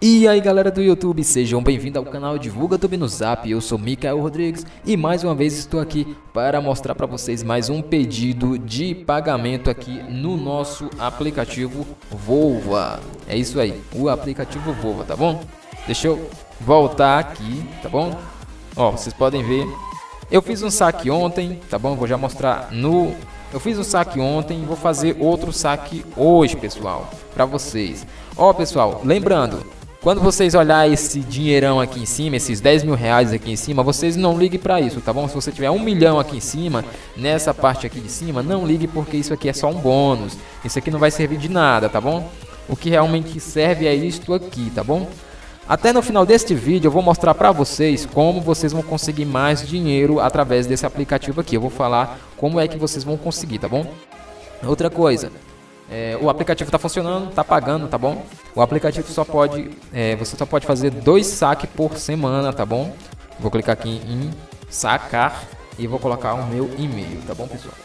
E aí galera do YouTube, sejam bem-vindos ao canal Divulga Tube no Zap. Eu sou Micael Rodrigues e mais uma vez estou aqui para mostrar para vocês mais um pedido de pagamento aqui no nosso aplicativo Volva. É isso aí, o aplicativo Volva, tá bom? Deixa eu voltar aqui, tá bom? Ó, vocês podem ver, eu fiz um saque ontem, tá bom? Vou já mostrar no... Eu fiz um saque ontem e vou fazer outro saque hoje, pessoal, para vocês. Ó, pessoal, lembrando... Quando vocês olhar esse dinheirão aqui em cima, esses 10 mil reais aqui em cima, vocês não liguem para isso, tá bom? Se você tiver 1 milhão aqui em cima, nessa parte aqui de cima, não ligue porque isso aqui é só um bônus. Isso aqui não vai servir de nada, tá bom? O que realmente serve é isto aqui, tá bom? Até no final deste vídeo eu vou mostrar para vocês como vocês vão conseguir mais dinheiro através desse aplicativo aqui. Eu vou falar como é que vocês vão conseguir, tá bom? Outra coisa... o aplicativo está funcionando, está pagando, tá bom? O aplicativo só pode, você só pode fazer 2 saques por semana, tá bom? Vou clicar aqui em sacar e vou colocar o meu e-mail, tá bom, pessoal?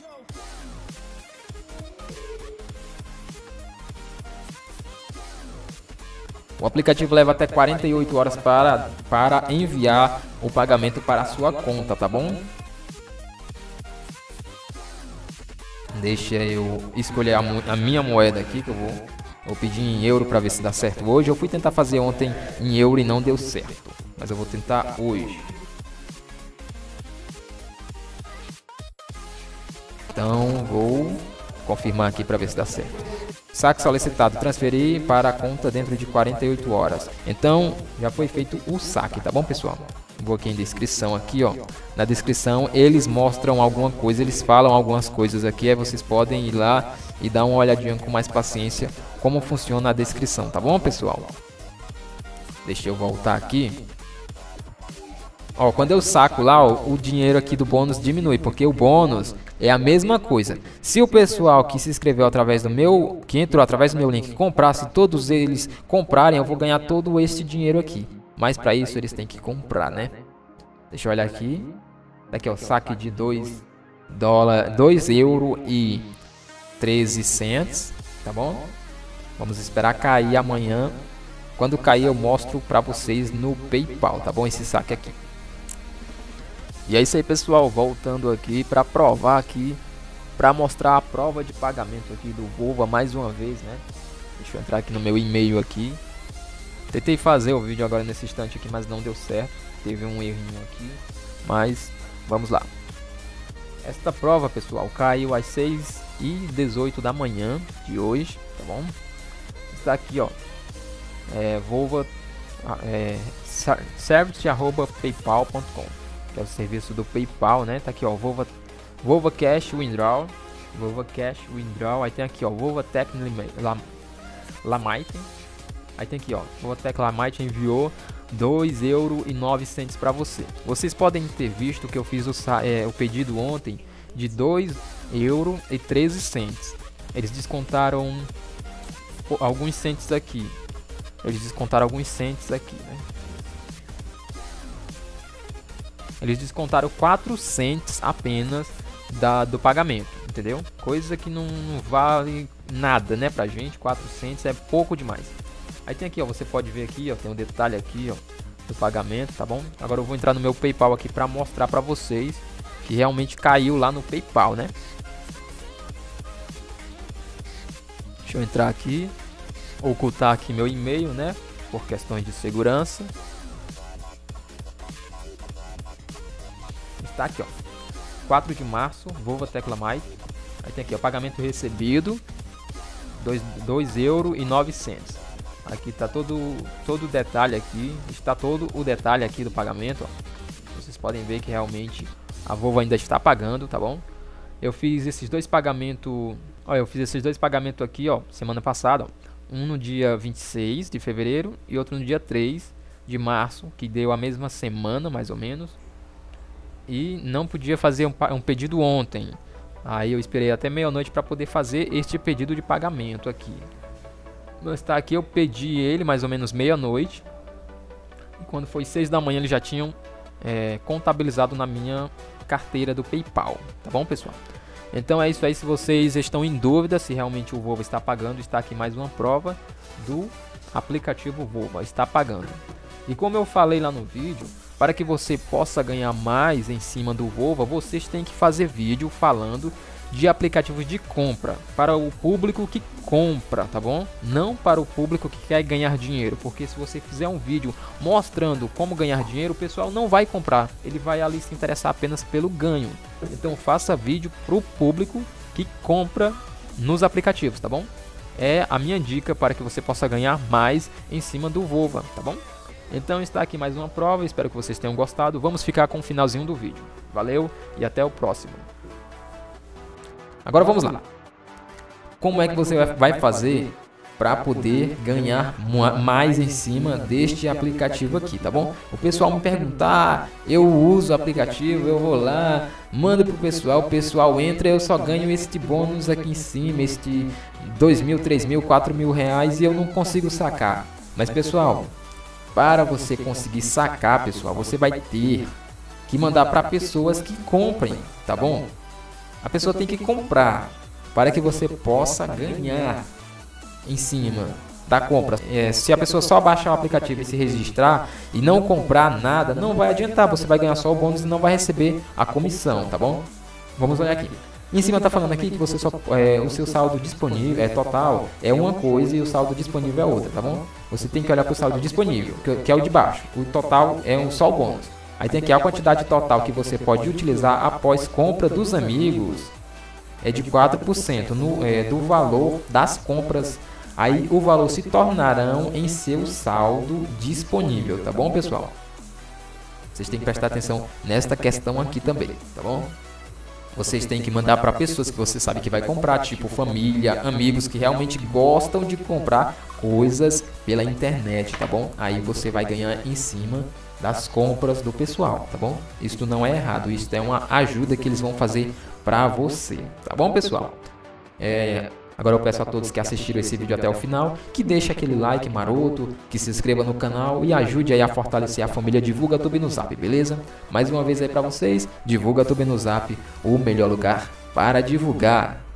O aplicativo leva até 48 horas para enviar o pagamento para a sua conta, tá bom? Deixa eu escolher a minha moeda aqui, que eu vou pedir em euro para ver se dá certo hoje. Eu fui tentar fazer ontem em euro e não deu certo, mas eu vou tentar hoje. Então vou confirmar aqui para ver se dá certo. Saque solicitado, transferir para a conta dentro de 48 horas. Então já foi feito o saque, tá bom, pessoal? Vou aqui em descrição aqui, ó. Na descrição eles mostram alguma coisa, eles falam algumas coisas aqui, aí vocês podem ir lá e dar uma olhadinha com mais paciência como funciona a descrição, tá bom, pessoal? Deixa eu voltar aqui. Ó, quando eu saco lá, ó, o dinheiro aqui do bônus diminui, porque o bônus é a mesma coisa. Se o pessoal que se inscreveu através do meu, que entrou através do meu link, comprasse, todos eles comprarem, eu vou ganhar todo esse dinheiro aqui. Mas para isso eles têm que comprar, né? Deixa eu olhar aqui. Daqui é o saque de 2 euro e 13 cents, tá bom? Vamos esperar cair amanhã. Quando cair eu mostro para vocês no PayPal, tá bom? Esse saque aqui. E é isso aí, pessoal, voltando aqui para provar aqui, para mostrar a prova de pagamento aqui do Volva mais uma vez, né? Deixa eu entrar aqui no meu e-mail aqui. Tentei fazer o vídeo agora nesse instante aqui, mas não deu certo. Teve um errinho aqui, mas vamos lá. Esta prova, pessoal, caiu às 6h18 da manhã de hoje, tá bom? Está aqui, ó, Volva service@paypal.com, que é o serviço do PayPal, né? Tá aqui, ó, Volva Cash Withdraw, aí tem aqui, ó, Volva Tech Lamite. Aí tem aqui, ó, o Teclamite enviou 2,09 euro para você. Vocês podem ter visto que eu fiz o pedido ontem de 2,13 euro. Eles descontaram alguns cents aqui. né? Eles descontaram 4 cents apenas do pagamento, entendeu? Coisa que não vale nada, né, pra gente. 4 cents é pouco demais. Aí tem aqui, ó, você pode ver aqui, ó, tem um detalhe aqui, ó, do pagamento, tá bom? Agora eu vou entrar no meu PayPal aqui para mostrar para vocês que realmente caiu lá no PayPal, né? Deixa eu entrar aqui, ocultar aqui meu e-mail, né, por questões de segurança. Está aqui, ó, 4 de março, Volva Teclamite. Aí tem aqui, ó, pagamento recebido, 2,09 euro. Aqui tá todo o detalhe aqui, está todo o detalhe aqui do pagamento, ó. Vocês podem ver que realmente a Volva ainda está pagando, tá bom? Eu fiz esses dois pagamentos, ó, aqui, ó, semana passada, ó. Um no dia 26 de fevereiro e outro no dia 3 de março, que deu a mesma semana, mais ou menos. E não podia fazer um pedido ontem. Aí eu esperei até meia-noite para poder fazer este pedido de pagamento aqui. Está aqui, eu pedi ele mais ou menos meia-noite. E quando foi 6 da manhã eles já tinham contabilizado na minha carteira do PayPal. Tá bom, pessoal? Então é isso aí. Se vocês estão em dúvida se realmente o Volva está pagando, está aqui mais uma prova do aplicativo Vova está pagando. E como eu falei lá no vídeo, para que você possa ganhar mais em cima do Vova, vocês têm que fazer vídeo falando de aplicativos de compra para o público que compra, tá bom? Não para o público que quer ganhar dinheiro, porque se você fizer um vídeo mostrando como ganhar dinheiro, o pessoal não vai comprar, ele vai ali se interessar apenas pelo ganho. Então faça vídeo para o público que compra nos aplicativos, tá bom? É a minha dica para que você possa ganhar mais em cima do Vova, tá bom? Então está aqui mais uma prova, espero que vocês tenham gostado. Vamos ficar com o finalzinho do vídeo. Valeu e até o próximo. Agora vamos lá. Como é que você vai fazer para poder ganhar mais em cima deste aplicativo aqui, tá bom? O pessoal me pergunta, eu uso o aplicativo, eu vou lá, mando pro pessoal, o pessoal entra, eu só ganho este bônus aqui em cima, este 2.000, 3.000, 4.000 reais e eu não consigo sacar. Mas pessoal, para você conseguir sacar, pessoal, você vai ter que mandar para pessoas que comprem, tá bom? A pessoa tem que comprar para que você possa ganhar em cima da compra. Se a pessoa só baixar o aplicativo e se registrar e não comprar nada, não vai adiantar. Você vai ganhar só o bônus e não vai receber a comissão, tá bom? Vamos olhar aqui. Em cima tá falando aqui que você só o seu saldo disponível total é uma coisa e o saldo disponível é outra, tá bom? Você tem que olhar para o saldo disponível, que é o de baixo. O total é só o bônus. Aí tem aqui a quantidade total que você pode utilizar após compra dos amigos é de 4% do valor das compras. Aí o valor se tornarão em seu saldo disponível, tá bom, pessoal? Vocês têm que prestar atenção nesta questão aqui também, tá bom? Vocês têm que mandar para pessoas que você sabe que vai comprar, tipo família, amigos que realmente gostam de comprar coisas pela internet, tá bom? Aí você vai ganhar em cima das compras do pessoal, tá bom? Isso não é errado, isso é uma ajuda que eles vão fazer para você, tá bom, pessoal? Agora eu peço a todos que assistiram esse vídeo até o final, que deixe aquele like maroto, que se inscreva no canal e ajude aí a fortalecer a família Divulga Tube no Zap, beleza? Mais uma vez aí para vocês, Divulga Tube no Zap, o melhor lugar para divulgar.